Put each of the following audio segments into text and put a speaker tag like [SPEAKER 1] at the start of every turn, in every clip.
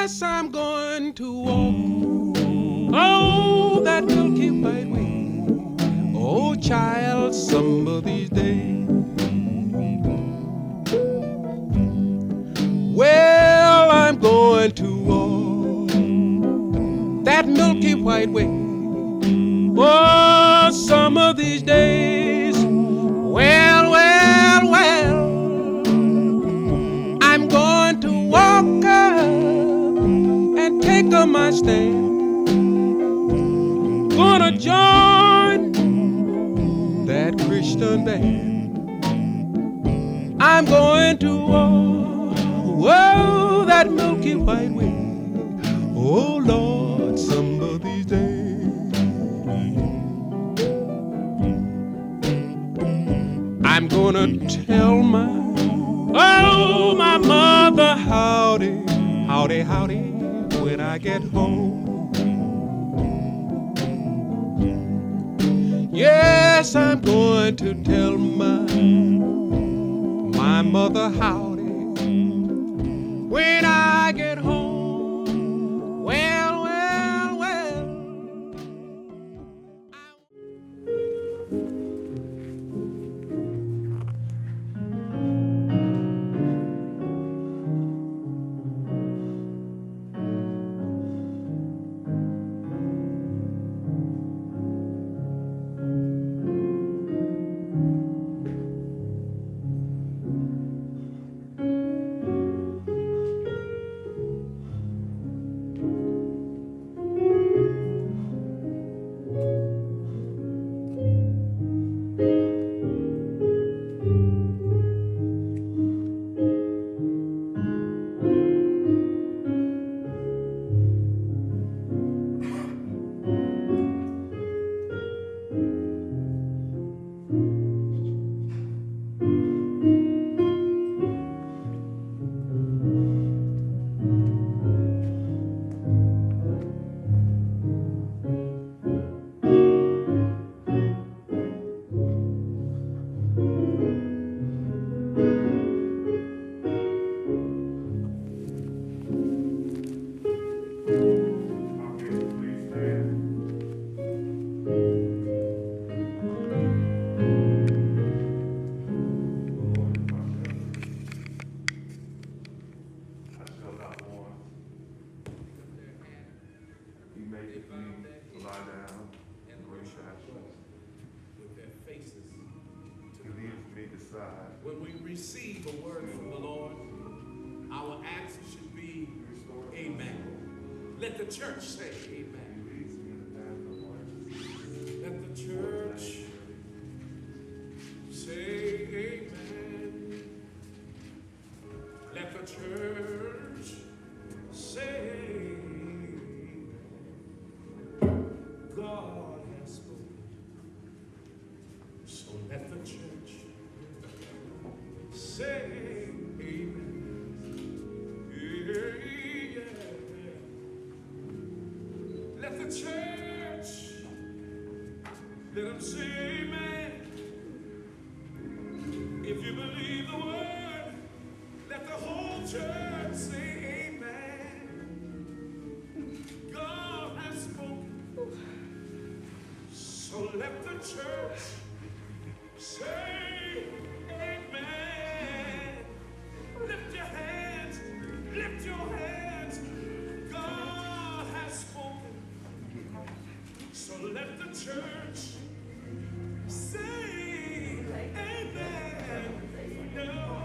[SPEAKER 1] Yes, I'm going to walk, oh, that milky white way. Oh, child, some of these days. Well, I'm going to walk that milky white way. Oh, some of these days. Well, well, well, I'm going to walk up and take up my stand. Gonna join that Christian band. I'm going to walk, whoa, that milky white way. Oh, Lord, some of these days. I'm gonna tell my mother howdy, howdy, howdy when I get home. Yes, I'm going to tell my mother howdy when I get home. Well, well, well.
[SPEAKER 2] When we receive a word from the Lord, our answer should be amen. Let the church say amen. Let the church say amen. Let the church say amen. God has spoken. So let the church say amen. Yeah, yeah. Let the church, let them say amen. If you believe the word, let the whole church say amen. God has spoken. So let the church say amen. Lift your hands, lift your hands. God has spoken. So let the church say amen. No.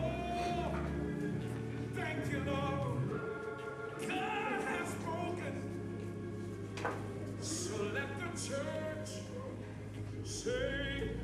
[SPEAKER 2] Thank you, Lord. God has spoken. So let the church say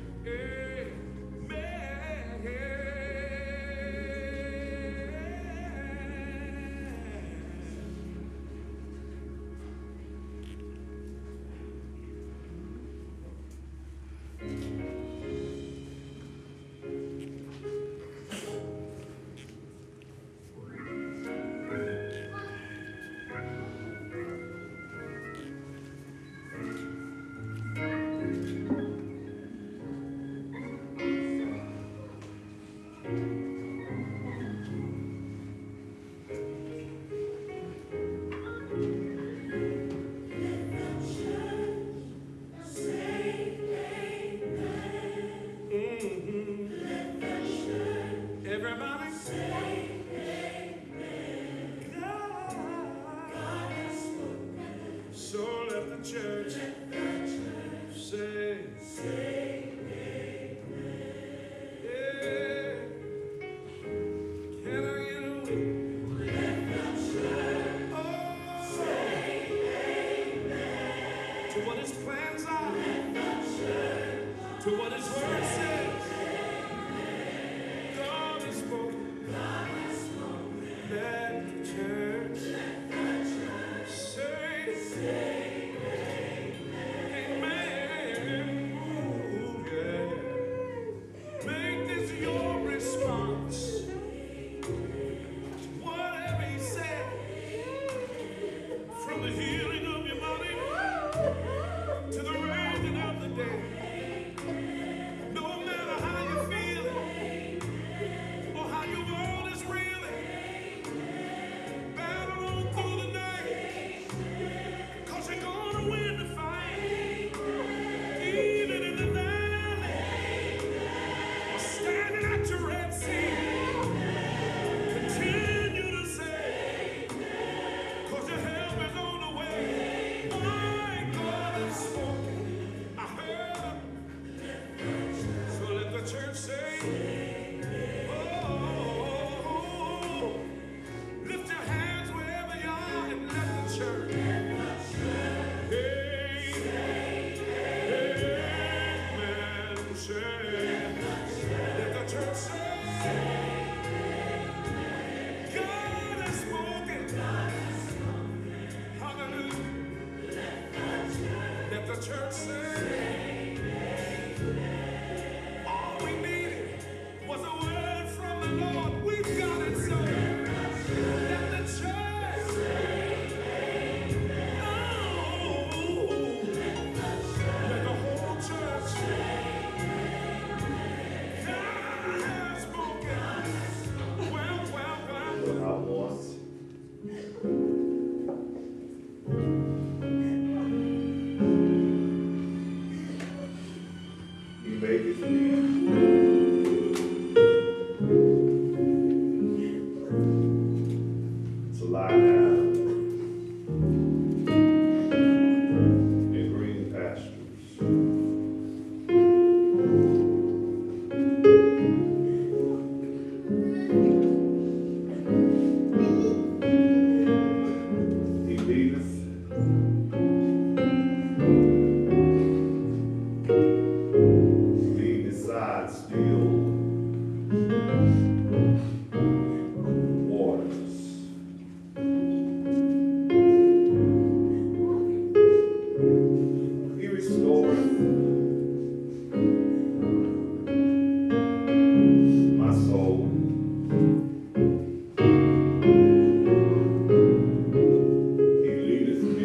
[SPEAKER 2] To what his plans are, to what his word says. God has spoken. Let the church say amen. Ooh, yeah. Make this your response to whatever he said. From the healing of your body to the raising of the dead. No matter how you feel or how your world is reeling, battle on through the night, 'cause you're gonna win the fight. Even in the valley or standing at your Red Sea, continue to say, 'cause your help is on the way. My God has spoken. I heard him. So let the church say, oh, lift your hands wherever you are and let the church, amen, say, let the church say, God has spoken. Hallelujah. Let the church say, all we needed was a word from the Lord. We've got it, so let the church say, oh, let the whole church say, God has spoken. Well.
[SPEAKER 3] I want you make it me to lie down in green pastures. He leadeth me beside still waters. He restoreth my soul. He leadeth me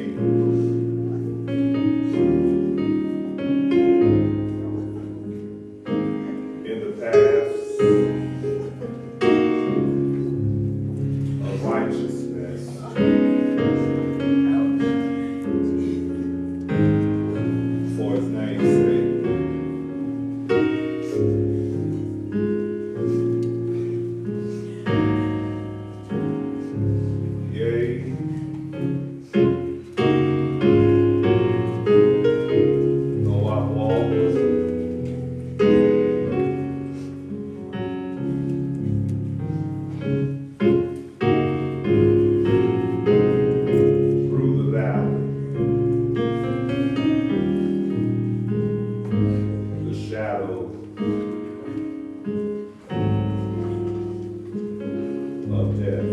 [SPEAKER 3] in the paths of righteousness for his name's sake. Yea, though I walk through the valley, the shadow of death,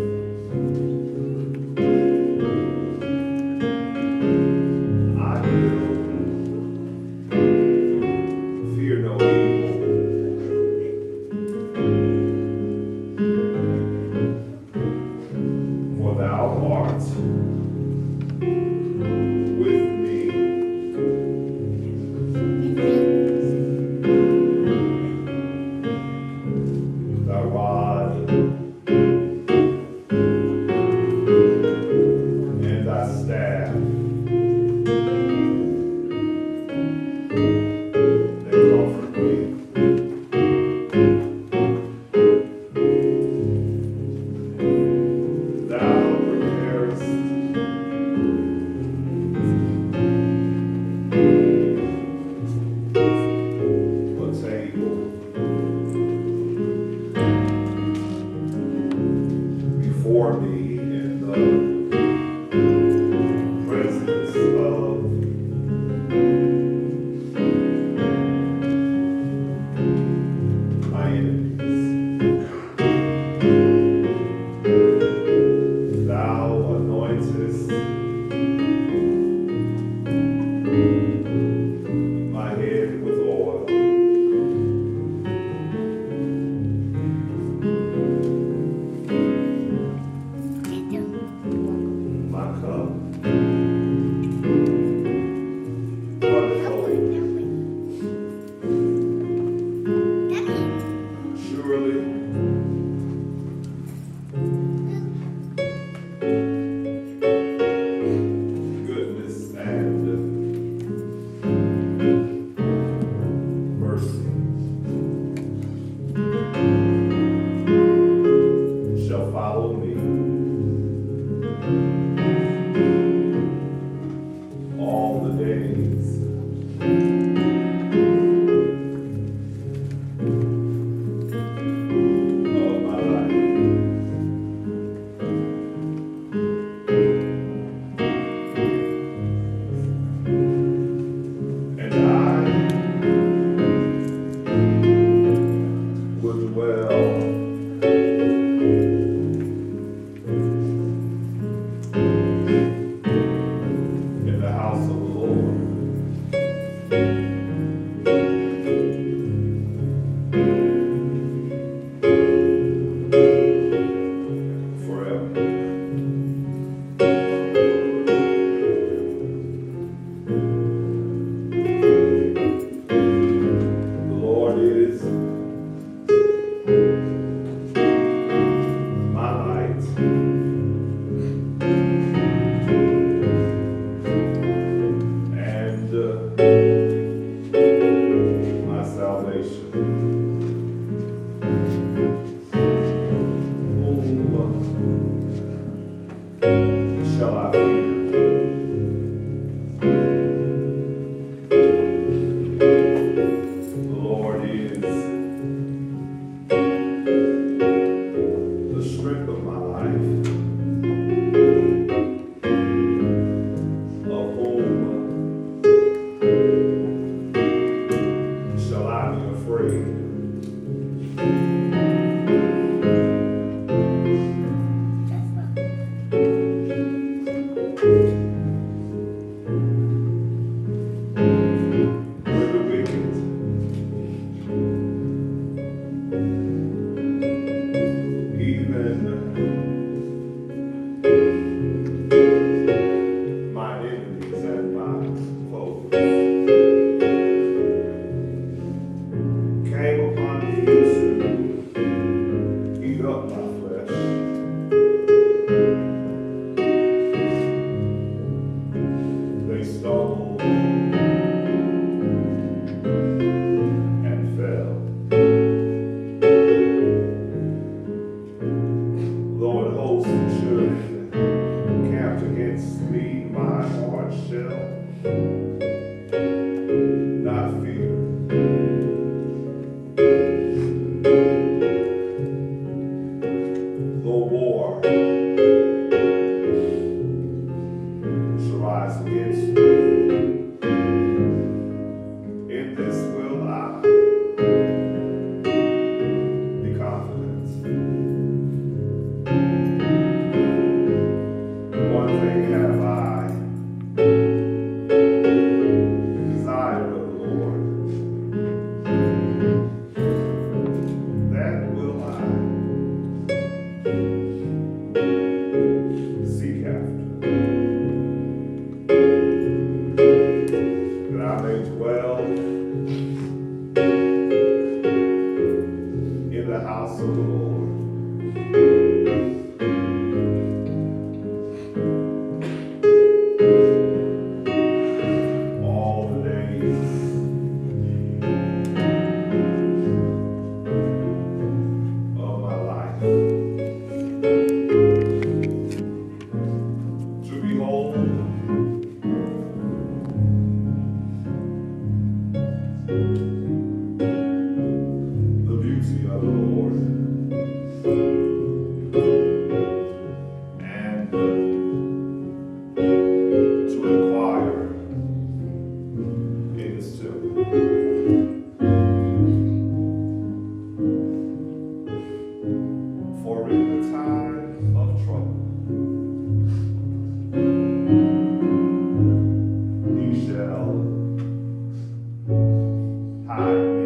[SPEAKER 3] I will fear no evil, for thou art with me. Thy rod before me in the presence of my enemies. Thou anointest my head with oil. My cup runneth over. Surely goodness and mercy shall follow me all the days of my life. And I will dwell in the house of the Lord forever. The Lord is my light and my salvation. Whom shall I fear? The Lord is the strength of my life. Of whom shall I be afraid? When the wicked even my enemies and my foes came upon me to eat up my flesh. They stumbled and fell. Though an host should encamp against me, my heart shall not fear. Though war shall rise against me, in this will I be confident. One thing have I desired of the Lord, that will I time of trouble, he shall hide me.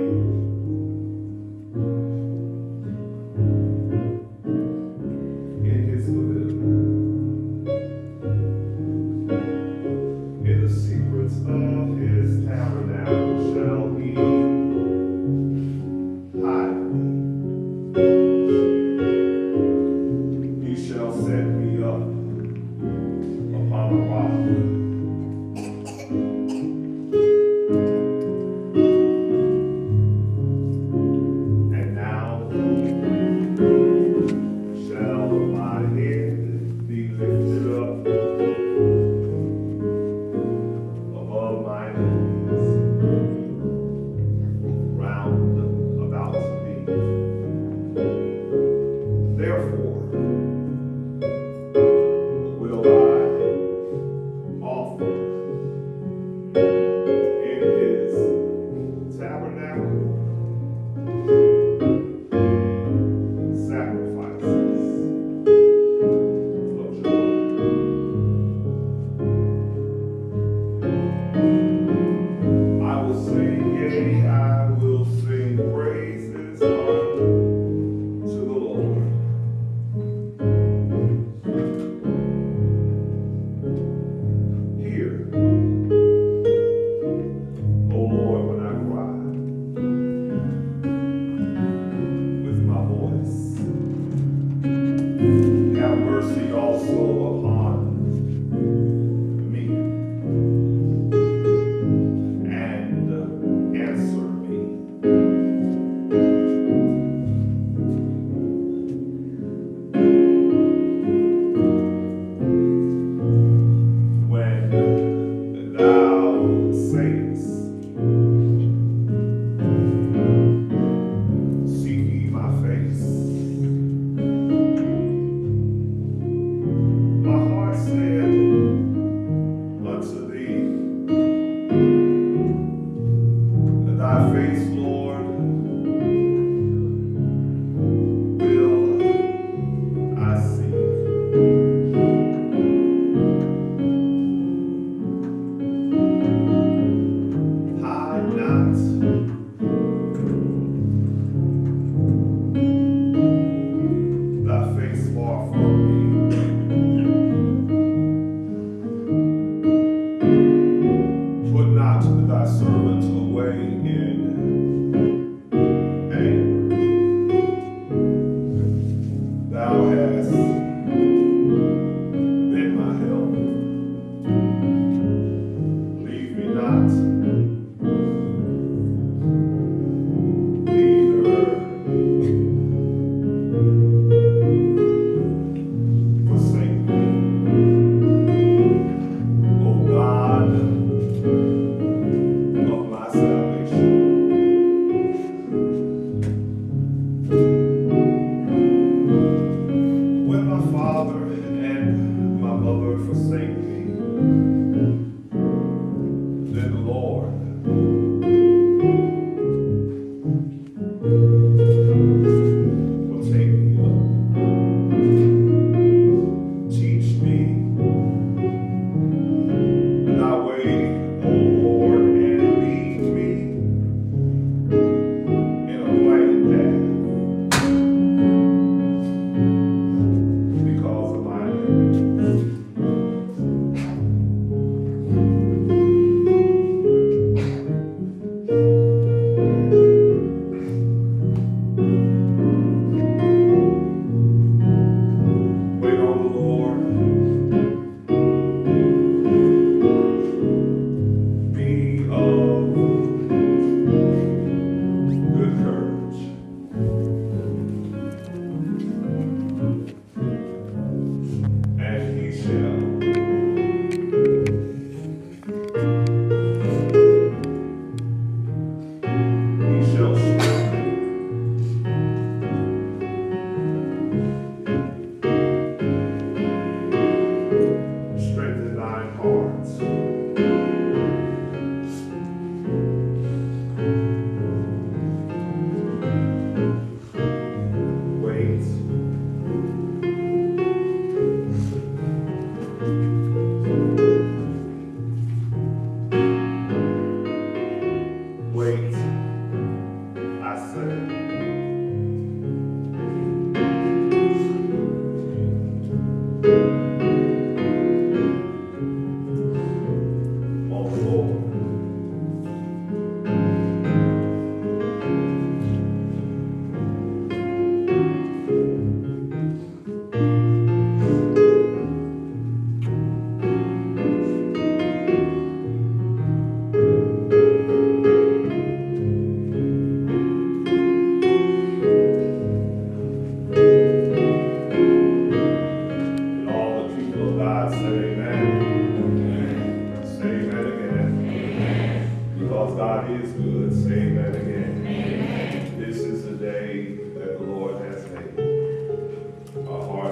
[SPEAKER 3] In his pavilion, in the secrets of his tabernacle shall he hide me. He shall set me up upon a rock. And now shall my head be lifted up above my enemies round about me. Therefore will I offer in his tabernacle sacrifices of joy. I will sing, yea, I will sing praises unto the Lord. Hear, O Lord, when I cry with my voice. Have mercy also upon me, and answer me. When thou sayest, seek ye my face. My heart said unto thee, thy face, Lord, will I seek. Hide not thy face far from me. Put not thy servant away in anger. Thou hast been my help. Leave me not, neither forsake me. O God of my salvation. When my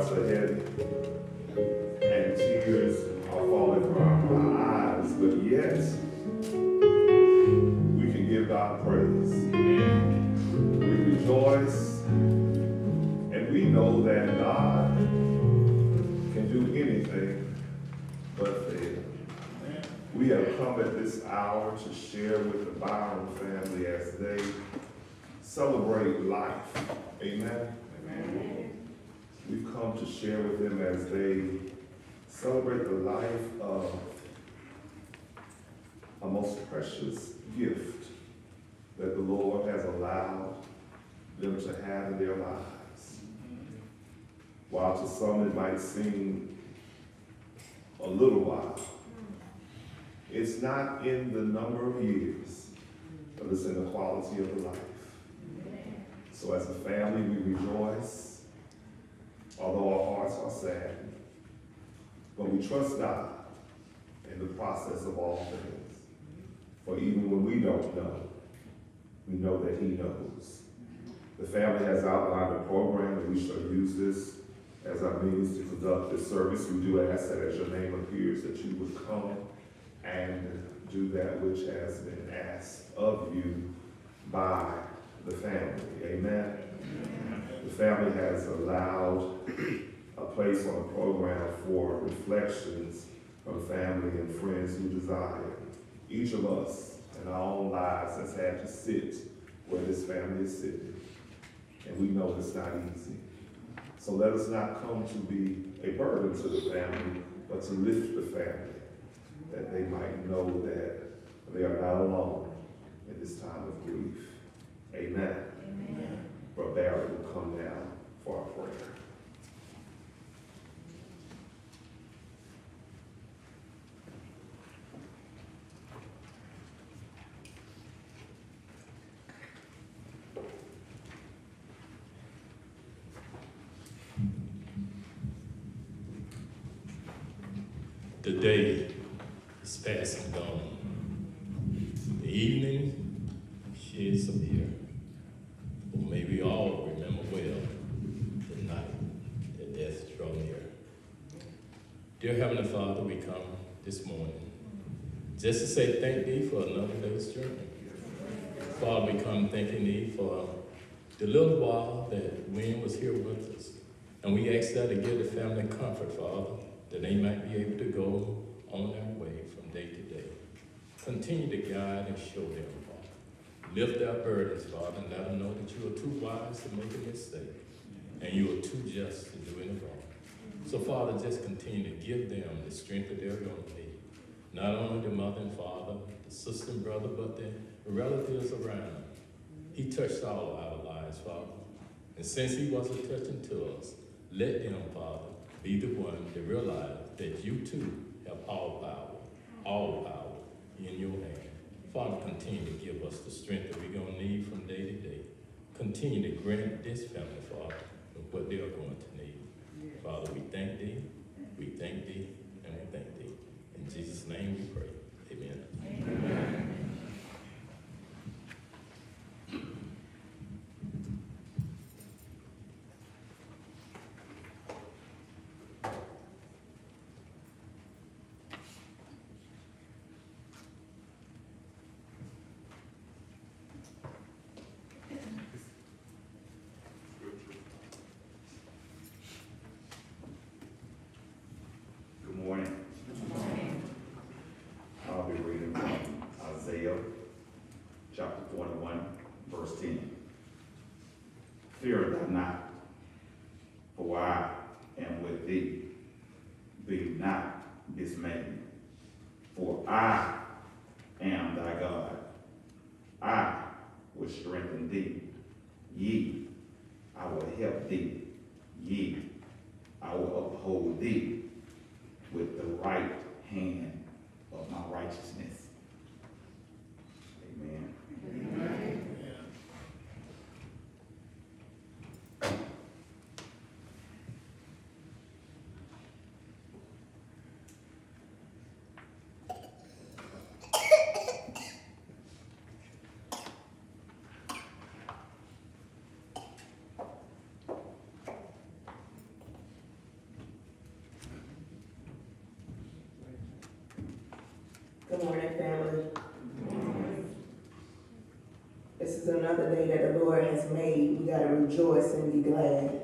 [SPEAKER 3] hearts are heavy and tears are falling from our eyes, but yet we can give God praise. We rejoice, and we know that God can do anything but fail. We have come at this hour to share with the Byron family as they celebrate life. Amen. Amen. We've come to share with them as they celebrate the life of a most precious gift that the Lord has allowed them to have in their lives. While to some it might seem a little while, it's not in the number of years, but it's in the quality of the life. So as a family, we rejoice, although our hearts are saddened. But we trust God in the process of all things. For even when we don't know, we know that He knows. The family has outlined a program, and we shall use this as our means to conduct this service. We do ask that as your name appears, that you would come and do that which has been asked of you by the family. Amen. The family has allowed a place on the program for reflections from family and friends who desire. Each of us in our own lives has had to sit where this family is sitting. And we know it's not easy. So let us not come to be a burden to the family, but to lift the family, that they might know that they are not alone in this time of grief. Amen. Amen. Brother Barry will come down for our prayer.
[SPEAKER 4] The day is past and gone. The evening sheds some here. But may we all remember well the night that death drew near. Dear Heavenly Father, we come this morning just to say thank Thee for another day's journey. Father, we come thanking Thee for the little while that Wynn was here with us. And we ask that to give the family comfort, Father, that they might be able to go on their way from day to day. Continue to guide and show them, Father. Lift their burdens, Father, and let them know that You are too wise to make a mistake, and You are too just to do any wrong. So, Father, just continue to give them the strength that they're going to need. Not only the mother and father, the sister and brother, but the relatives around them. He touched all of our lives, Father. And since He wasn't touching to us, let them, Father, be the one to realize that You too have all power in Your hand. Father, continue to give us the strength that we're going to need from day to day. Continue to grant this family, Father, with what they are going to need. Father, we thank Thee, and we thank Thee. In Jesus' name we pray. Amen. Amen.
[SPEAKER 5] Fear thou not, for I am with thee. Be not dismayed, for I am thy God. I will strengthen thee. Yea, I will help thee. Yea, I will uphold thee with the right hand of my righteousness. Amen. Amen.
[SPEAKER 6] Good morning, family. This is another day that the Lord has made. We got to rejoice and be glad.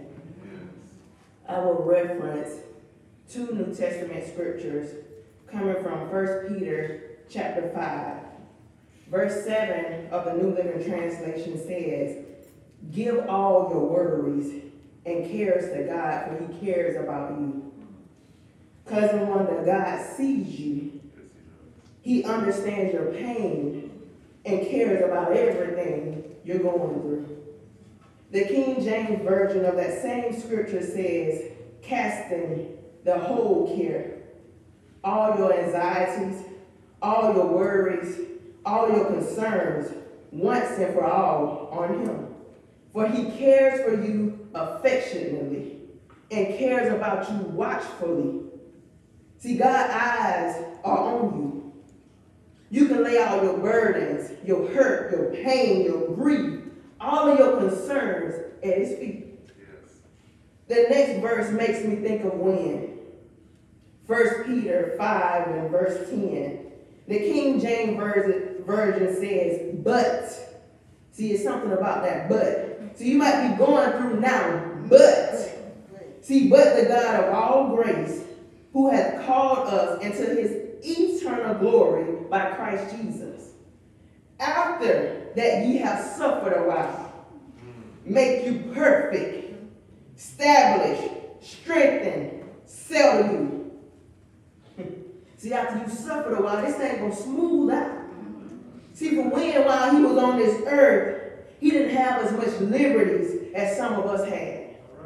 [SPEAKER 6] I will reference two New Testament scriptures coming from 1 Peter chapter 5. Verse 7 of the New Living Translation says, "Give all your worries and cares to God, for he cares about you." Cousin Wanda, God sees you. He understands your pain and cares about everything you're going through. The King James Version of that same scripture says, "Casting the whole care, all your anxieties, all your worries, all your concerns, once and for all on him. For he cares for you affectionately and cares about you watchfully." See, God's eyes are on you. You can lay all your burdens, your hurt, your pain, your grief, all of your concerns at his feet. The next verse makes me think of when. 1 Peter 5 and verse 10. The King James Version says, "But." See, it's something about that "but." So you might be going through now, but. See, but the God of all grace, who hath called us into his eternal glory by Christ Jesus, after that ye have suffered a while, make you perfect, establish, strengthen, settle you. See, after you suffered a while, this thing gonna smooth out. See, for when while he was on this earth, he didn't have as much liberties as some of us had.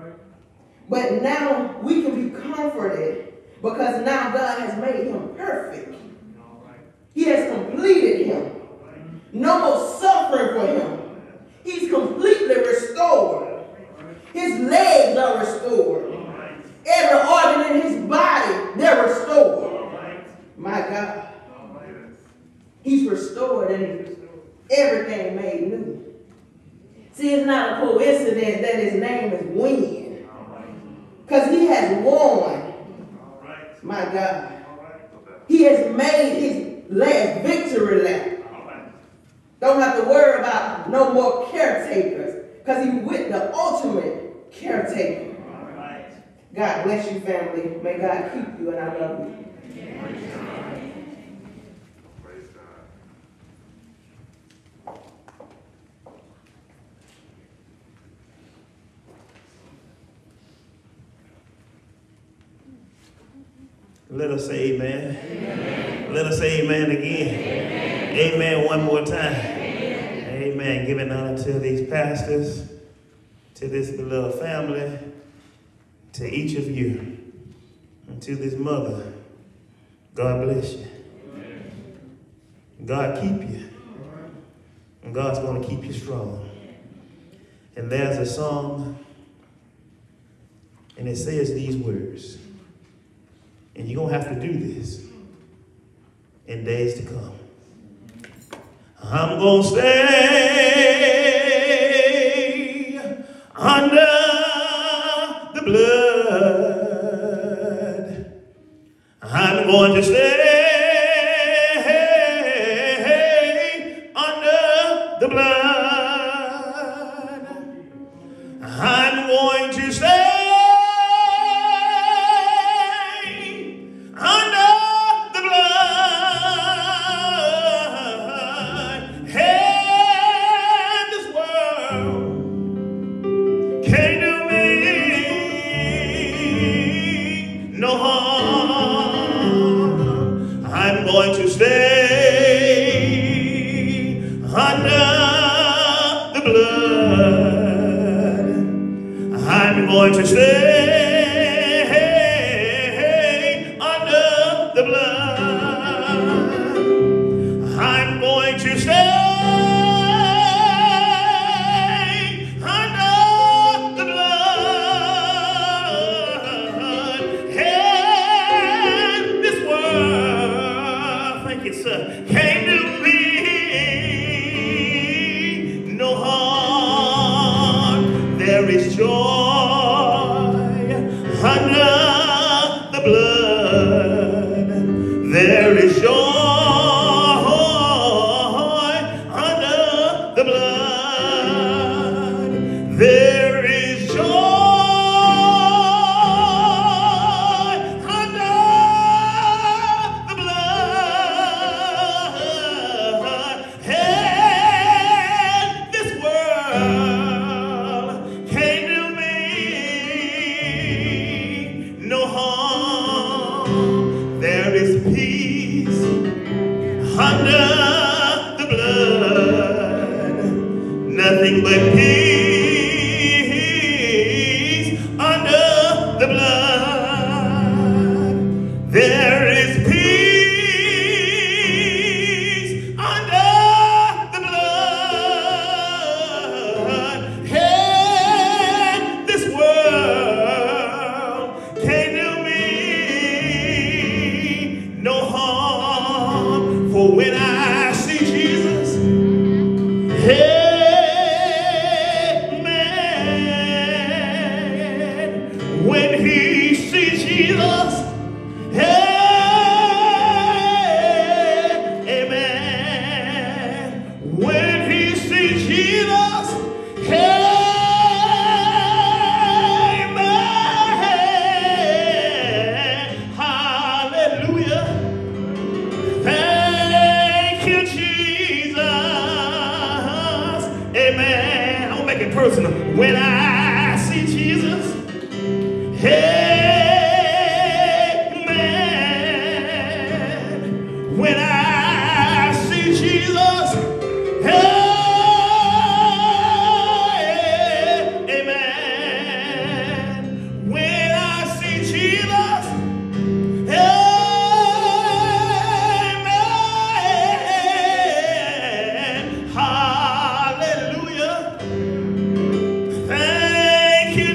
[SPEAKER 6] But now we can be comforted because now God has made him perfect. He has completed him. No more suffering for him. He's completely restored. His legs are restored. Every organ in his body, they're restored. My God. He's restored and everything made new. See, it's not a coincidence that his name is Win. Because he has won. My God. He has made his last victory lap. Don't have to worry about no more caretakers. Because he's with the ultimate caretaker. God bless you, family. May God keep you, and I love you.
[SPEAKER 7] Let us say amen. Amen. Let us say amen again. Amen, amen one more time. Amen. Amen. Giving honor to these pastors, to this beloved family, to each of you, and to this mother. God bless you. Amen. God keep you. And God's going to keep you strong. And there's a song, and it says these words. And you're going to have to do this in days to come. I'm going to stay under the blood. I'm going to stay under the blood. I'm going to stay going to stay under the blood. I'm going to stay under the blood. And this world, thank you, sir, can't do me no harm. There is joy under the blood. There is joy harm. There is peace under the blood. Nothing but peace under the blood. There is peace under the blood. Hey, this world can't do me no harm. For when I see Jesus, hey, man, when he sees Jesus, hey, amen. When he sees Jesus, hey, amen. Hallelujah. Thank you, Jesus. Amen. I'm gonna make it personal. When I see Jesus, amen. When I see Jesus, amen. When I see Jesus, amen. Hallelujah. Thank you,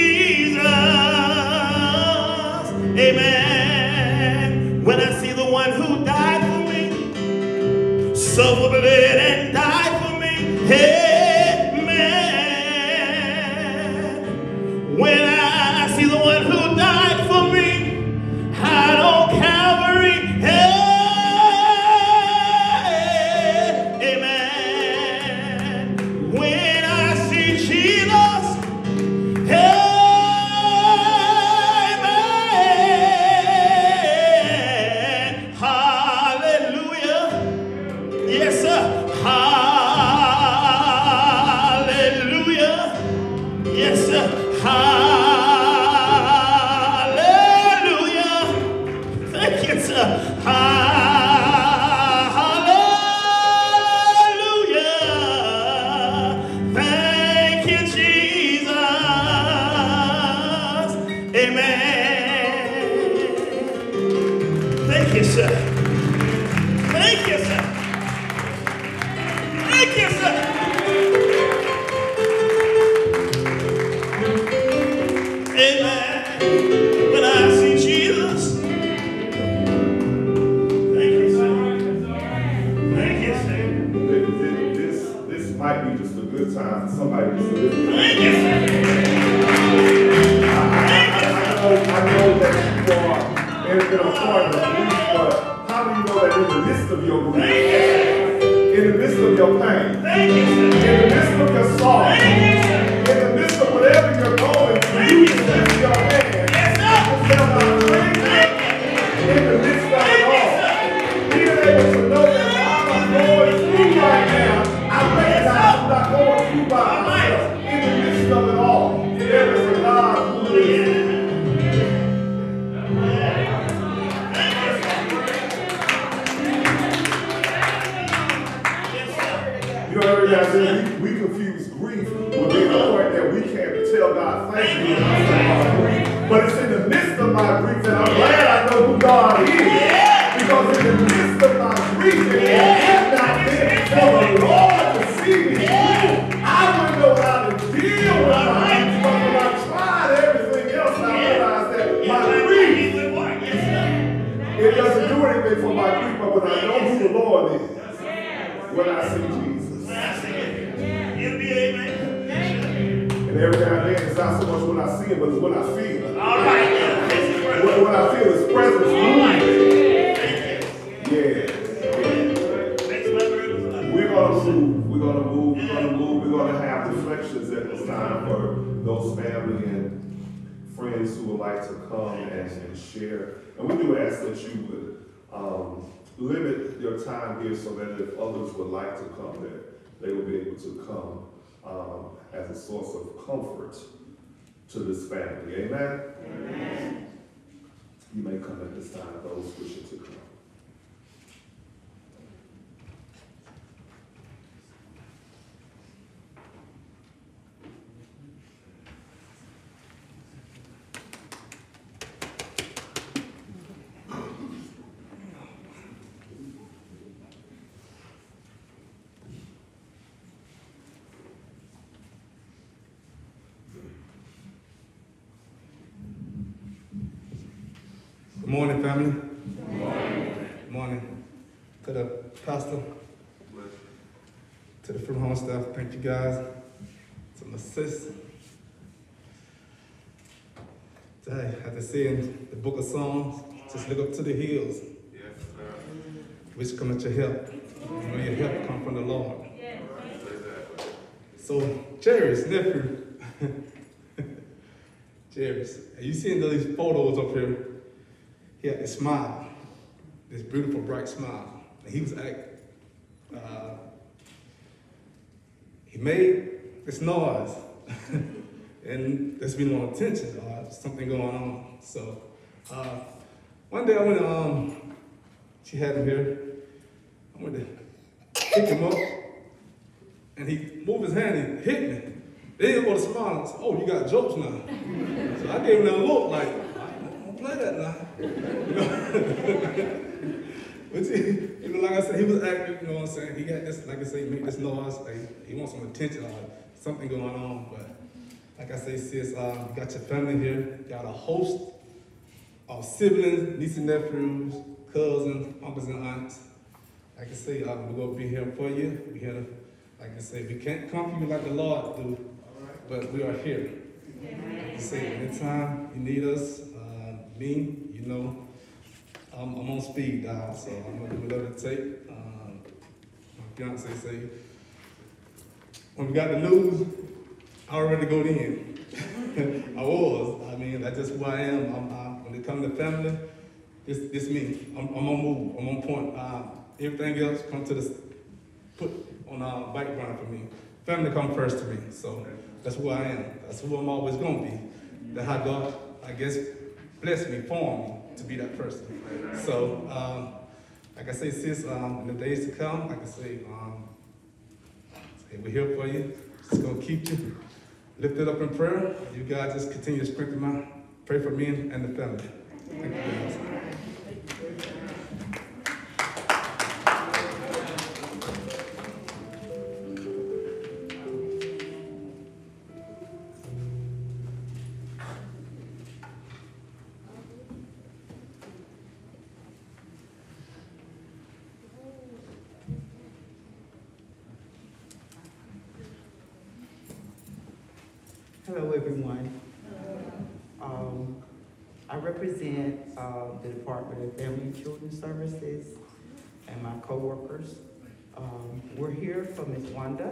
[SPEAKER 7] Jesus. Amen. When I see the one who died for me, suffered, bled, and died for me, amen. When I see the one who died for me, died on Calvary, amen. When I see Jesus, amen. Hallelujah. Yes, sir. Hallelujah. Yes, sir. Hallelujah. Thank you, sir. Hallelujah. Thank you, Jesus. Amen. Thank you, sir. Thank you, sir. Thank you, sir. Amen. When I see Jesus, thank you, sir. Thank you, sir.
[SPEAKER 3] This might be just a good time for somebody to live.
[SPEAKER 7] Thank you, sir.
[SPEAKER 3] I know that you are in a point of grief, but how do you know that in the midst of your grief, in the midst of your pain,
[SPEAKER 7] Thank you, sir.
[SPEAKER 3] in the midst of your sorrow, in the midst of whatever you're going through, you can lift your hand and tell God, thank you. In the midst of it all, being able to know that while I'm going through right now, I recognize I'm not going through by myself. In the midst of it all, there is a God who lives. You know, every now and then we confuse grief with being a point that we can't tell God thank you. But it's in the midst of my grief that I'm glad I know who God is. Because in the midst of my grief, if it had not been for the Lord to see me through, I wouldn't know how to deal with my grief. But when I tried everything else, I realized that my grief, it doesn't do anything for my grief, but when I know who the Lord is, when I see Jesus. And every now and then, it's not so much what I see him, but it's what I feel.
[SPEAKER 7] All right.
[SPEAKER 3] What I feel is presence.
[SPEAKER 7] All right.
[SPEAKER 3] Yeah. We're going to move. We're going to have reflections at this time for those family and friends who would like to come and share. And we do ask that you would limit your time here so that if others would like to come, that they will be able to come as a source of comfort to this family. Amen?
[SPEAKER 6] Amen.
[SPEAKER 3] You may come at this time, those wishing to come.
[SPEAKER 8] Good morning, family. Good morning. Good morning. To the pastor, to the Fruit Home staff, thank you guys. To my sis. As they say in the book of Psalms, just look up to the hills.
[SPEAKER 3] Yes, sir.
[SPEAKER 8] Which come at your help. You know your help come from the Lord. So, Jerry's nephew, Jerry's, you seen these photos up here? He had this smile, this beautiful, bright smile. And he was he made this noise. And that's been on attention, something going on. So, one day I went, she had him here. I went to pick him up, and he moved his hand and hit me. Then he go to smile and said, "Oh, you got jokes now." So I gave him that look like, "Don't play that now." But like I said, he was active, you know what I'm saying? He got this, like I say, make this noise, like, he wants some attention, something going on. But like I say, sis, you got your family here, got a host of siblings, nieces and nephews, cousins, uncles and aunts. Like I say, we're going to be here for you. We're here to, like I say, we can't come for you like the Lord do, but we are here. Like I say, anytime you need us, me, you know, I'm on speed dial, so I'm going to do whatever it takes. My fiance say, when we got the news, I already go in. I was. I mean, that's just who I am. When it comes to family, it's me. I'm on move. I'm on point. Everything else comes to the put on a bike burner for me. Family comes first to me. So that's who I am. That's who I'm always going to be. That's how God, I guess, blessed me, formed me to be that person. So, like I say, sis, in the days to come, like I say, we're here for you. Just going to keep you lifted up in prayer. You guys just continue to strengthen pray for me and the family. Thank you guys.
[SPEAKER 9] Hello, everyone. I represent the Department of Family and Children Services and my co-workers. We're here for Ms. Wanda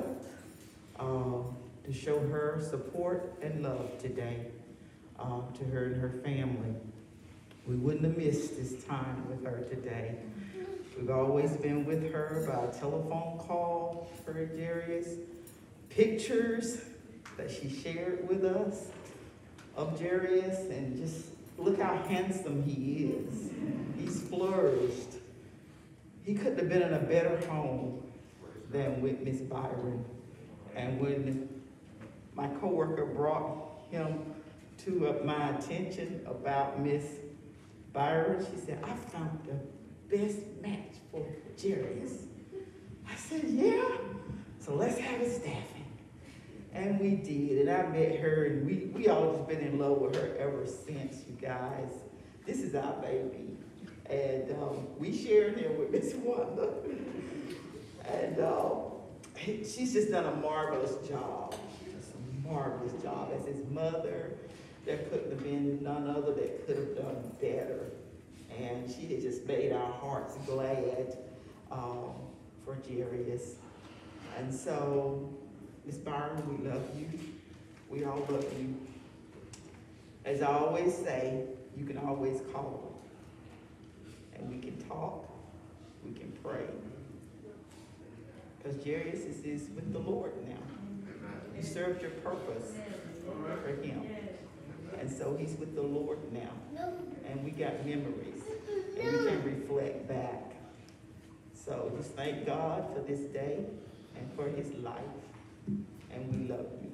[SPEAKER 9] to show her support and love today to her and her family. We wouldn't have missed this time with her today. We've always been with her by telephone call for Jarius, pictures that she shared with us of Jarius, and just look how handsome he is. He's flourished. He couldn't have been in a better home than with Miss Byron. And when my coworker brought him to my attention about Miss Byron, she said, "I found the best match for Jarius." I said, "Yeah, so let's have a staffing." And we did, and I met her, and we all just been in love with her ever since, you guys. This is our baby. And we shared him with Miss Wanda. And she's just done a marvelous job. Just a marvelous job. As his mother, there couldn't have been none other that could have done better. And she had just made our hearts glad for Jarius. And so, Ms. Byron, we love you. We all love you. As I always say, you can always call. And we can talk, we can pray. Because Jarius is with the Lord now. You served your purpose for him. And so he's with the Lord now. And and we got memories, and we can reflect back. So just thank God for this day and for his life, and we love you.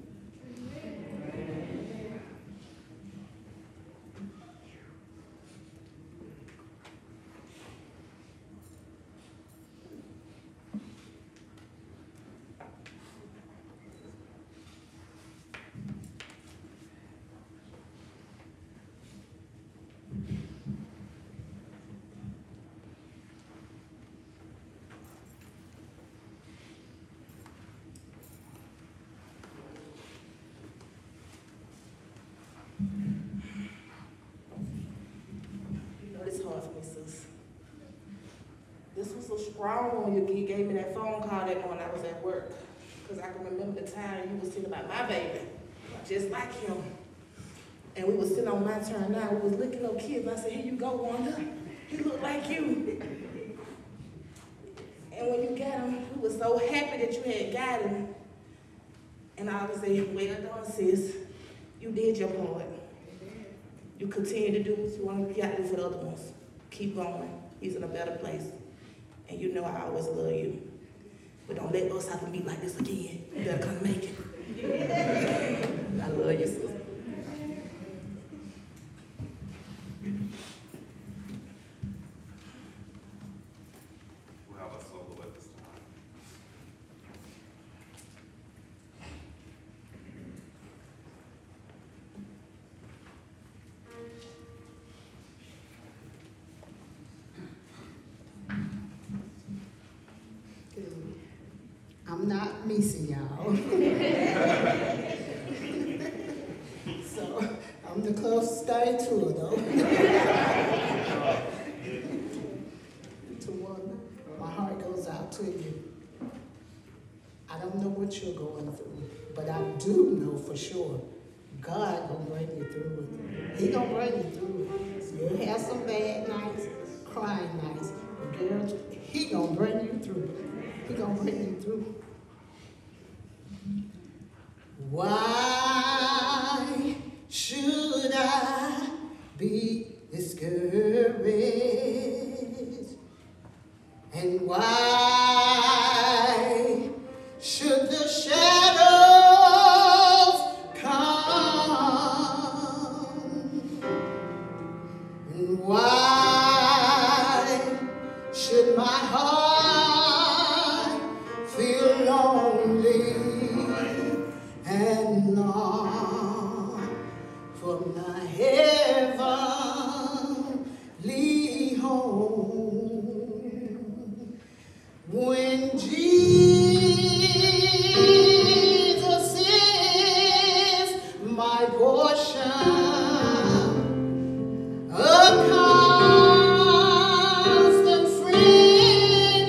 [SPEAKER 6] This was so strong when you gave me that phone call that morning I was at work. Because I can remember the time you was sitting about my baby, just like him. And we was sitting on my turn now. We was looking at kids. And I said, here you go, Wanda. He look like you. And when you got him, we was so happy that you had got him. And I would say, well done, sis. You did your part. You continue to do what you want to do for the other ones. Keep going. He's in a better place. And you know I always love you. But don't let us have to meet like this again. You better come make it. I love you, sister.
[SPEAKER 3] We'll have a solo at this time.
[SPEAKER 10] I'm not missing y'all. So I'm the closest thing to her though. To one, my heart goes out to you. I don't know what you're going through, but I do know for sure God gonna bring you through it. He gonna bring you through it. You'll have some bad nights, crying nights, but girl, he gonna bring you through it. He gonna bring you through. Why should I be discouraged? And why should the shadows come? And why should my heart feel lonely and long for my heavenly home? When Jesus is my portion, a constant friend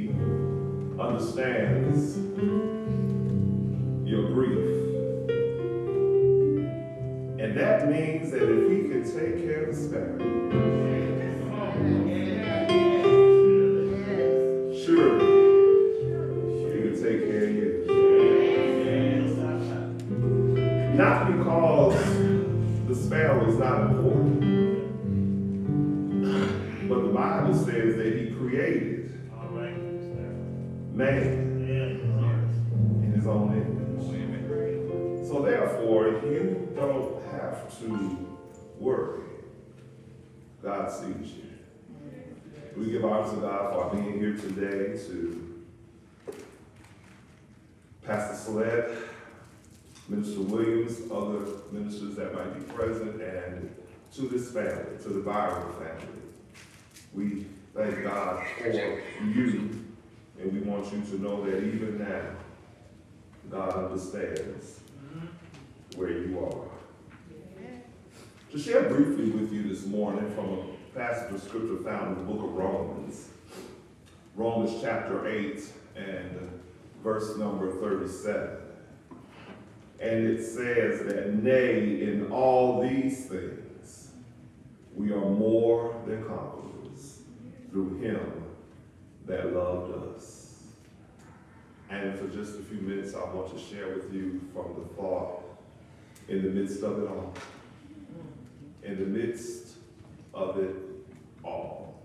[SPEAKER 3] He understands your grief. And that means that if He can take care of the sparrow, surely He can take care of you. Not because the sparrow is not important, but the Bible says that He created man in His own image. So therefore, you don't have to worry. God sees you. We give honor to God for being here today, to Pastor Salette, Minister Williams, other ministers that might be present, and to this family, to the Byron family. We thank God for you, and we want you to know that even now, God understands where you are. To share briefly with you this morning from a passage of scripture found in the book of Romans, Romans chapter 8 and verse number 37. And it says that, nay, in all these things, we are more than conquerors through Him that loved us. And for just a few minutes, I want to share with you from the thought, in the midst of it all. In the midst of it all.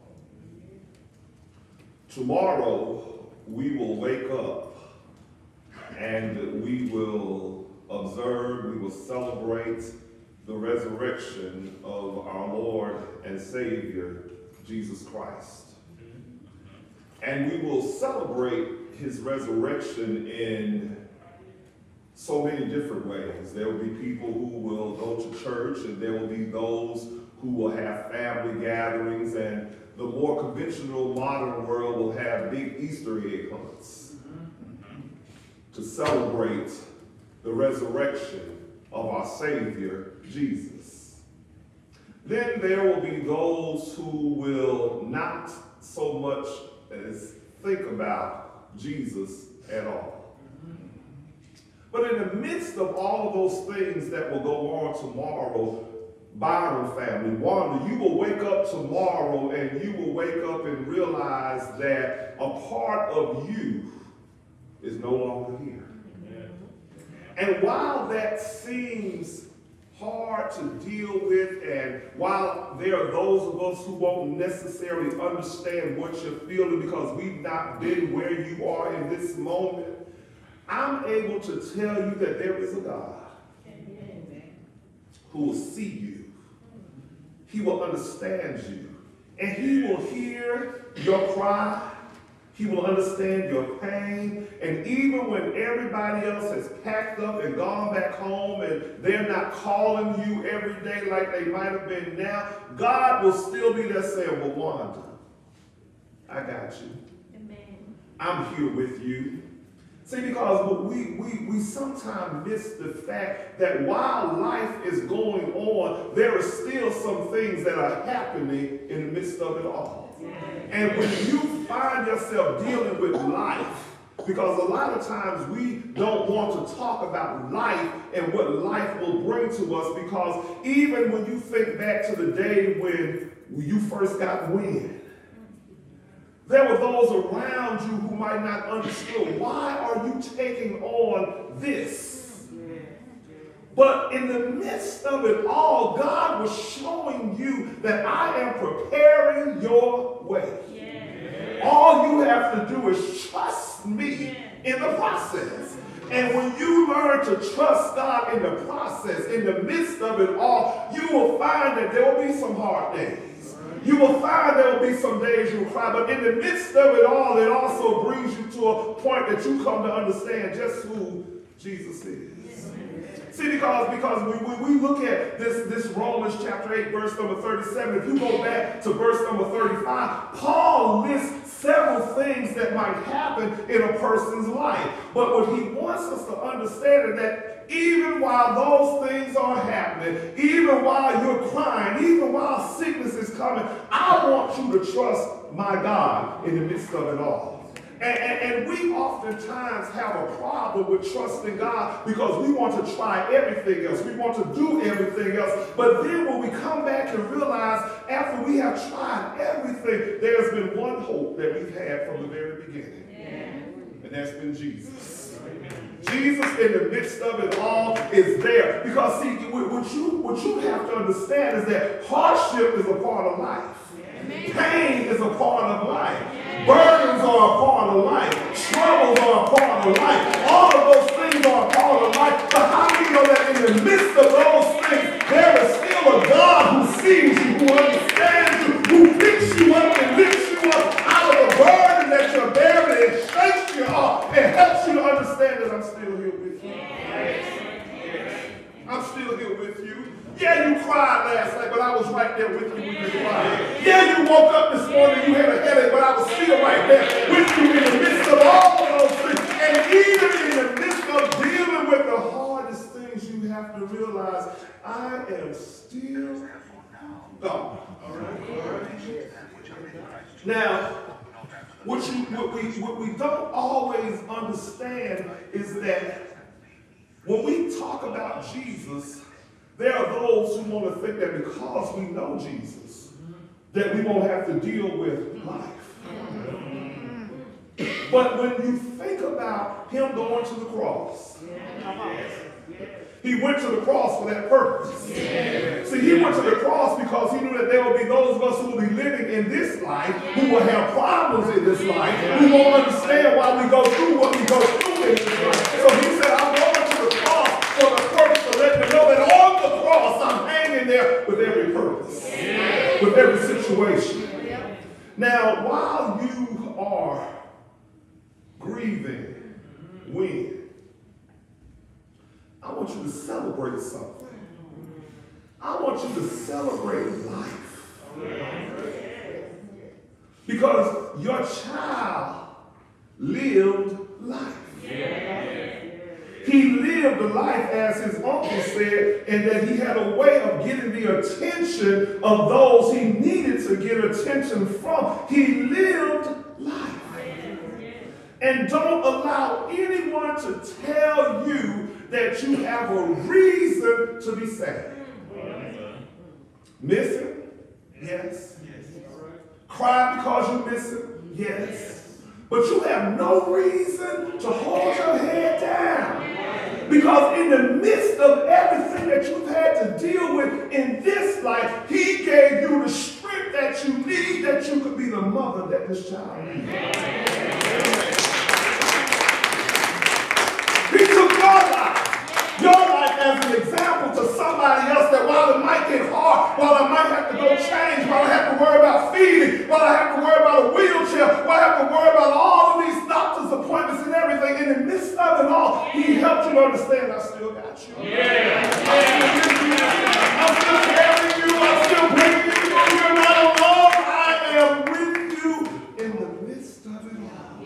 [SPEAKER 3] Tomorrow, we will wake up and we will observe, we will celebrate the resurrection of our Lord and Savior, Jesus Christ. And we will celebrate His resurrection in so many different ways. There will be people who will go to church, and there will be those who will have family gatherings, and the more conventional modern world will have big Easter egg hunts to celebrate the resurrection of our Savior, Jesus. Then there will be those who will not so much as think about Jesus at all. But in the midst of all of those things that will go on tomorrow, Byron family, Wanda, you will wake up tomorrow and you will wake up and realize that a part of you is no longer here. And while that seems hard to deal with, and while there are those of us who won't necessarily understand what you're feeling because we've not been where you are in this moment, I'm able to tell you that there is a God who will see you. He will understand you. And He will hear your cry. He will understand your pain. And even when everybody else has packed up and gone back home and they're not calling you every day like they might have been now, God will still be there saying, well, Wanda, I got you. Amen. I'm here with you. See, because we sometimes miss the fact that while life is going on, there are still some things that are happening in the midst of it all. And when you find yourself dealing with life, because a lot of times we don't want to talk about life and what life will bring to us, because even when you think back to the day when you first got wind, there were those around you who might not understand, why are you taking on this? But in the midst of it all, God was showing you that I am preparing your way. All you have to do is trust me in the process. And when you learn to trust God in the process, in the midst of it all, you will find that there will be some hard days. You will find there will be some days you will cry, but in the midst of it all, it also brings you to a point that you come to understand just who Jesus is. See, because when we look at this Romans chapter 8, verse number 37, if you go back to verse number 35, Paul lists several things that might happen in a person's life. But what he wants us to understand is that even while those things are happening, even while you're crying, even while sickness is coming, I want you to trust my God in the midst of it all. oftentimes have a problem with trusting God because we want to try everything else. We want to do everything else. But then when we come back and realize after we have tried everything, there's been one hope that we've had from the very beginning. And that's been Jesus. Jesus in the midst of it all is there. Because see, what you have to understand is that hardship is a part of life. Pain is a part of life. Burdens are a part of life. Troubles are a part of life. All of those things are a part of life. But how do you know that in the midst of those things, there is still a God who sees you, who understands you, who picks you up and lifts you up out of the burden that you're bearing and shakes you off and helps you to understand that I'm still here with you. I'm still here with you. Yeah, you cried last night, but I was right there with you when you cried. Yeah, you woke up this morning, you had a headache, but I was still right there with you in the midst of all of those things. And even in the midst of dealing with the hardest things, you have to realize, I am still God. All right? Now, what we don't always understand is that when we talk about Jesus, there are those who want to think that because we know Jesus, that we won't have to deal with life. But when you think about him going to the cross, he went to the cross for that purpose. See, he went to the cross because he knew that there would be those of us who will be living in this life, who will have problems in this life, who won't understand why we go through what we go through in this life. So he said, I'm going to the cross for the purpose of letting them know that on the cross I'm hanging there with every purpose, with every situation. Now, while you are grieving, when? I want you to celebrate something. I want you to celebrate life. Because your child lived life. He lived a life, as his uncle said, and that he had a way of getting the attention of those he needed to get attention from. He lived life. And don't allow anyone to tell you that you have a reason to be sad. Missing? Yes. Cry because you miss it? Yes. But you have no reason to hold your head down. Because in the midst of everything that you've had to deal with in this life, he gave you the strength that you need, that you could be the mother that this child needs. He took your life as an example to somebody else, that while it might get hard, while I might have to go change, while I have to worry about feeding, while I have to worry about a wheelchair, while I have to worry about all of these doctor's appointments and everything, in the midst of it all, he helped you to understand, I still got you. I'm still carrying you. I'm still bringing you. You're not alone. I am with you in the midst of it all.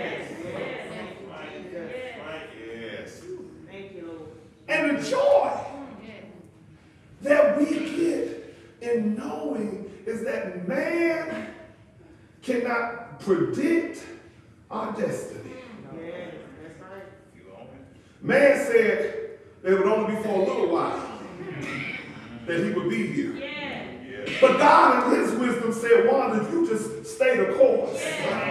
[SPEAKER 3] And the joy that we get in knowing is that man cannot predict our destiny. Man said that it would only be for a little while that he would be here. But God in his wisdom said, Wanda, if you just stay the course,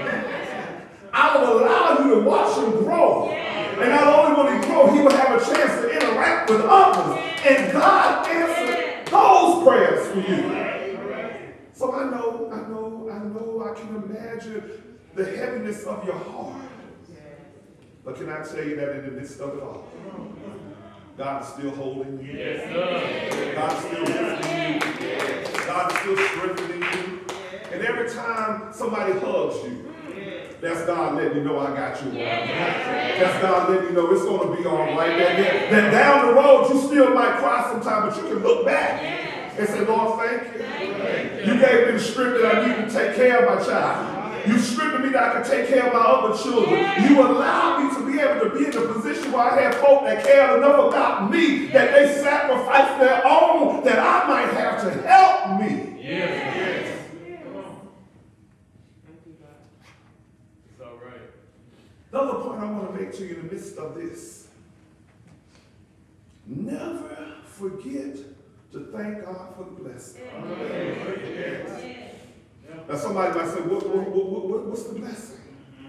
[SPEAKER 3] I will allow you to watch him grow. And not only will he grow, he will have a chance to interact with others. And God answered those prayers for you. So I can imagine the heaviness of your heart. But can I tell you that in the midst of it all, God is still holding you. God is still lifting you. God is still strengthening you. And every time somebody hugs you, that's God letting you know I got you all right. That's God letting you know it's going to be all right. Then down the road, you still might cry sometime, but you can look back and say, Lord, thank you. You gave me the strength that I need to take care of my child. You strengthened me that I could take care of my other children. You allowed me to be able to be in a position where I had folk that cared enough about me that they sacrificed their own that I might have to help me. The other point I want to make to you in the midst of this, never forget to thank God for the blessing. Now somebody might say, what's the blessing?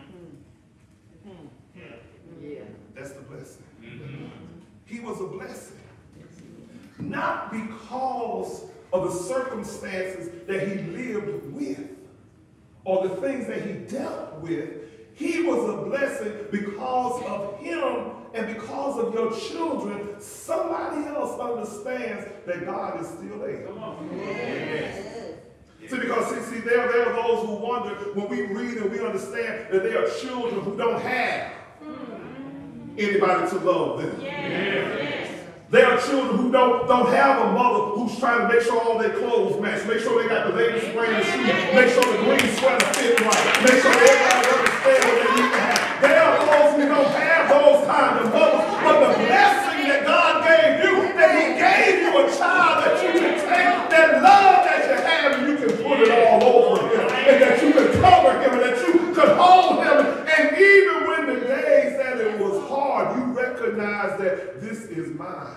[SPEAKER 3] That's the blessing. He was a blessing. Not because of the circumstances that he lived with or the things that he dealt with. He was a blessing because of him and because of your children. Somebody else understands that God is still there. Come on. See, because there are those who wonder when we read and we understand that there are children who don't have anybody to love them. There are children who don't have a mother who's trying to make sure all their clothes match, make sure they got the latest brand shoes, make sure the green sweater fit right, make sure everybody understands what they need to have. There are those who don't have those kind of mothers, but the blessing that God gave you, that he gave you a child that you can take, that love that you have, and you can put it all over him, and that you can cover him, and that you can hold him, and even when the days that it was hard, you recognize that this is mine.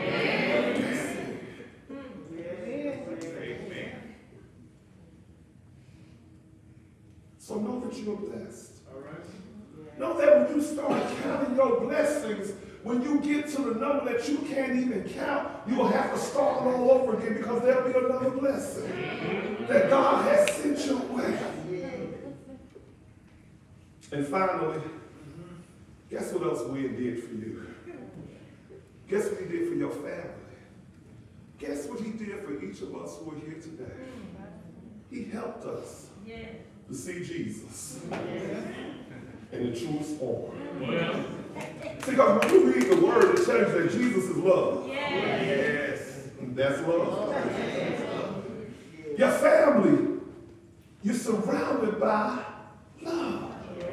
[SPEAKER 3] So know that you're blessed. All right. Know that when you start counting your blessings, when you get to the number that you can't even count, you will have to start all over again because there'll be another blessing that God has sent your way. And finally, guess what else we did for you? Guess what he did for your family? Guess what he did for each of us who are here today? He helped us to see Jesus in the truest form. See, because when you read the word, it tells you that Jesus is love. Yes. That's love. Your family, you're surrounded by love.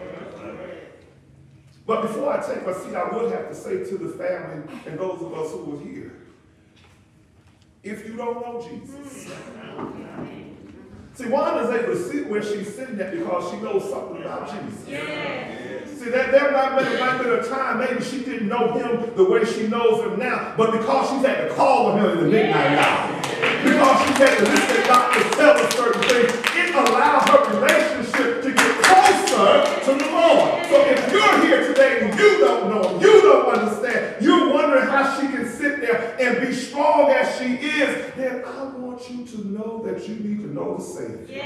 [SPEAKER 3] But before I take my seat, I would have to say to the family and those of us who are here, if you don't know Jesus, see, Wanda's able to sit where she's sitting at because she knows something about Jesus. See, there might have been a time maybe she didn't know him the way she knows him now, but because she's had to call on him in the midnight hour, because she's had to listen to doctors tell her certain things, it allowed her relationship to get closer to the Lord. So if you're here today and you don't know him, you don't understand, you're wondering how she can sit there and be strong as she is, then I want you to know that you need to know the Savior.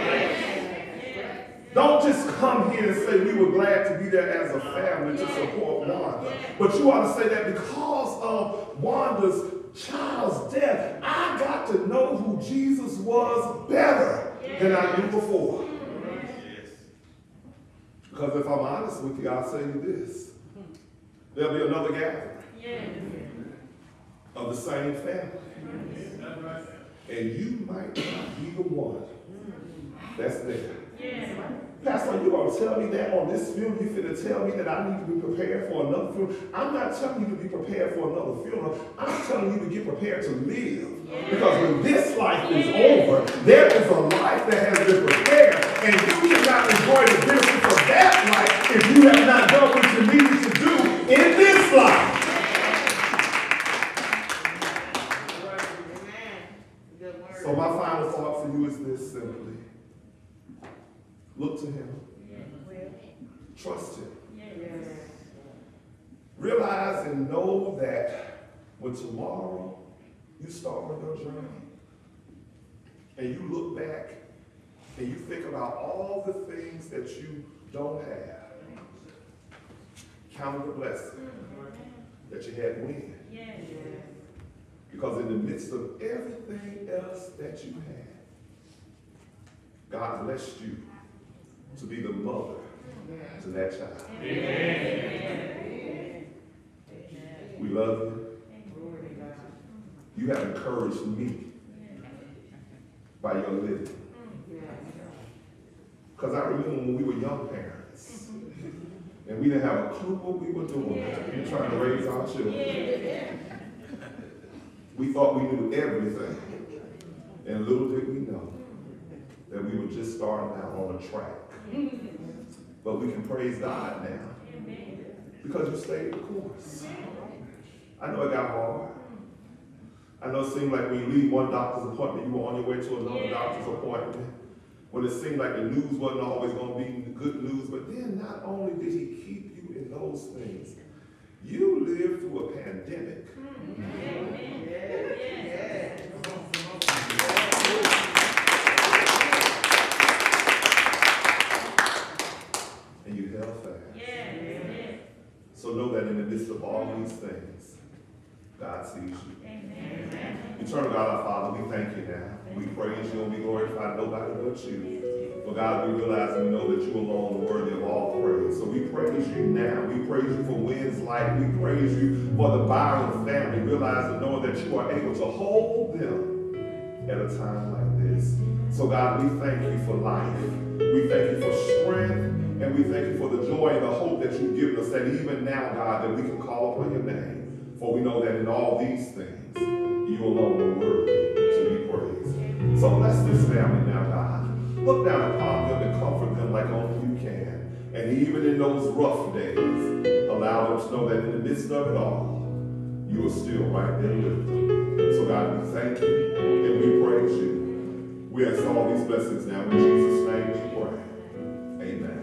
[SPEAKER 3] Don't just come here and say we were glad to be there as a family to support Wanda. But you ought to say that because of Wanda's child's death, I got to know who Jesus was better than I knew before. Because if I'm honest with you, I'll say you this. There'll be another gathering of the same family. And you might not be the one that's there. Pastor, you going to tell me that on this film, you finna tell me that I need to be prepared for another funeral? I'm not telling you to be prepared for another funeral. I'm telling you to get prepared to live. Because when this life is over, there is a life that has been prepared. And you cannot enjoy the benefits of that life if you have not done what you needed to do in this life. So my final thought for you is this simply. Look to him. Trust him. Realize and know that when tomorrow you start on your journey and you look back and you think about all the things that you don't have, count the blessing that you had when. Because in the midst of everything else that you had, God blessed you to be the mother to that child. Amen. We love you. You have encouraged me by your living. Because I remember when we were young parents and we didn't have a clue what we were doing. We were trying to raise our children. We thought we knew everything. And little did we know that we were just starting out on a track But we can praise God now because you stayed the course. I know it got hard. I know it seemed like when you leave one doctor's appointment, you were on your way to another doctor's appointment. When it seemed like the news wasn't always going to be the good news, but then not only did he keep you in those things, you lived through a pandemic. And you held fast. So know that in the midst of all these things, God sees you. Eternal God, our Father, we thank you now. We praise you and we glorify nobody but you. For God, we realize and we know that you alone are worthy of all praise. So we praise you now. We praise you for winds life. We praise you for the Byron family, realizing knowing that you are able to hold them at a time like this. So God, we thank you for life. We thank you for strength. And we thank you for the joy and the hope that you've given us, that even now, God, that we can call upon your name. For we know that in all these things, you alone are worthy to be praised. So bless this family now, God. Look down upon them and comfort them like only you can. And even in those rough days, allow them to know that in the midst of it all, you are still right there with them. So God, we thank you and we praise you. We ask all these blessings now in Jesus' name we pray. Amen.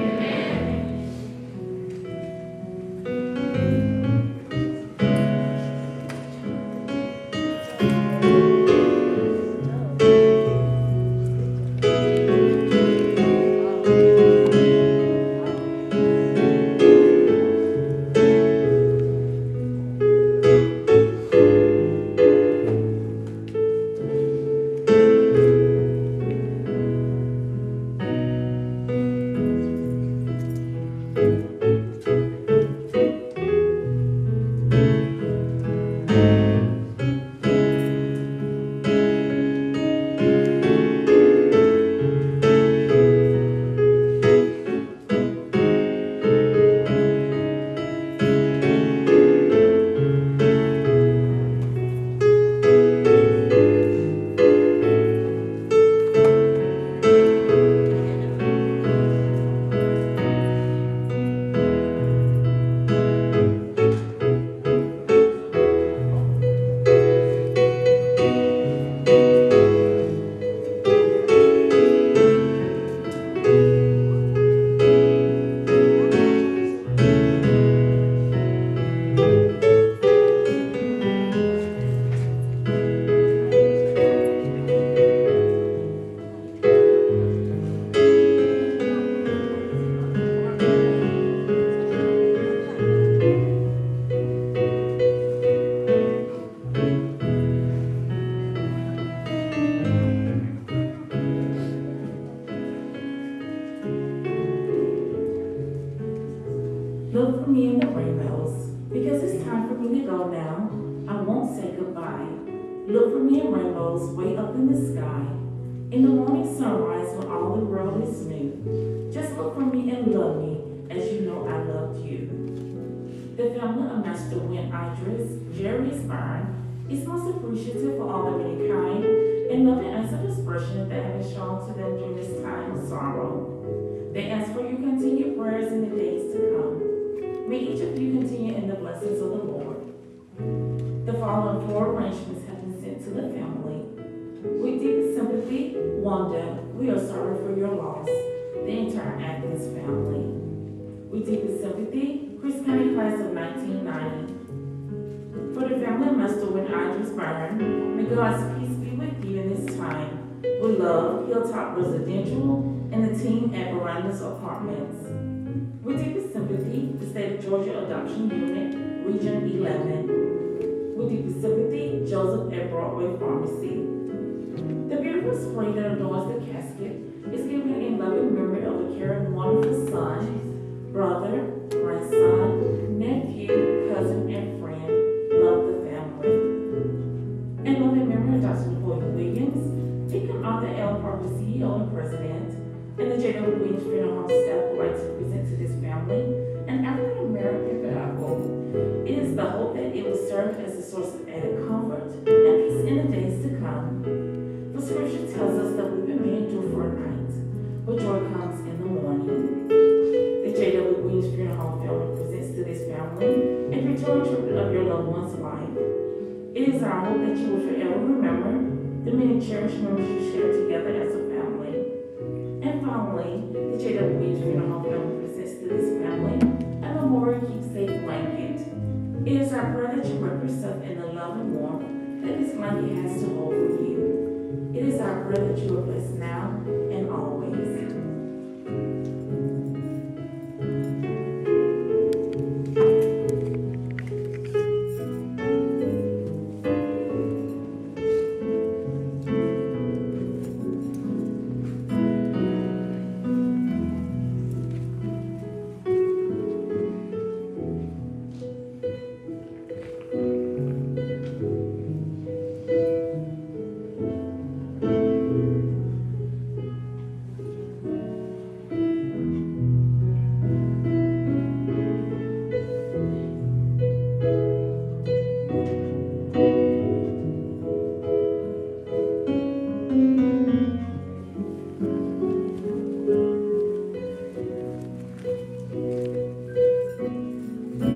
[SPEAKER 11] Look for me in the rainbows, because it's time for me to go now. I won't say goodbye. Look for me in rainbows way up in the sky. In the morning sunrise when all the world is new. Just look for me and love me as you know I loved you. The family of Master Win Idris Byron is most appreciative for all the many kind and loving acts of expression that have been shown to them during this time of sorrow. They ask for your continued prayers in the days to come. May each of you continue in the blessings of the Lord. The following 4 arrangements have been sent to the family. With deep sympathy, Wanda, we are sorry for your loss. The entire Atkins family. With deepest sympathy, Chris County class of 1990. For the family of Master Win Idris Byron, may God's peace be with you in this time. With love, Hilltop Residential and the team at Veranda's Apartments. With deepest sympathy, the State of Georgia Adoption Unit, Region 11. With deepest sympathy, Joseph at Broadway Pharmacy. The beautiful spring that adorns the casket is given in loving memory of a caring, wonderful son, brother, grandson, nephew, cousin, and friend. Love the family. And loving memory of Dr. Napoleon Williams, Deacon Arthur L. Parker, CEO and President, and the J.W. Williams Funeral Home staff would like to present to this family an African American Bible. It is the hope that it will serve as a source of added comfort and peace in the days to come. The scripture tells us that we've been made endure for a night, but joy comes in the morning. family and return tribute of your loved one's life. It is our hope that you will forever remember the many cherished memories you shared together as a family. And finally, the JWH Funeral Home family presents to this family a memorial keepsake blanket. It is our prayer that you wrap yourself in the love and warmth that this blanket has to hold for you. It is our prayer that you are blessed now and always.